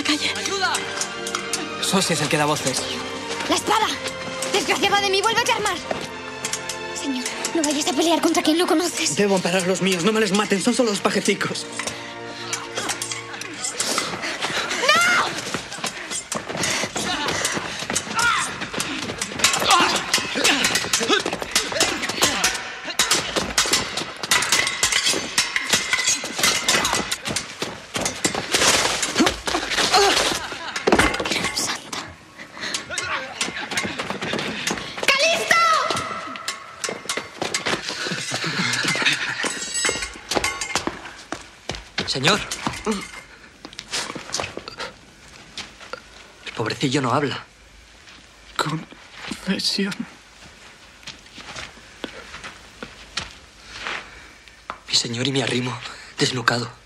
calle. ¡Ayuda! Sos es el que da voces. ¡La espada! ¡Desgraciada de mí, vuélvete a armar! Señor, no vayas a pelear contra quien no conoces. Debo amparar a los míos, no me les maten, son solo los pajeticos. Señor. El pobrecillo no habla. Confesión. Mi señor y mi arrimo, desnucado.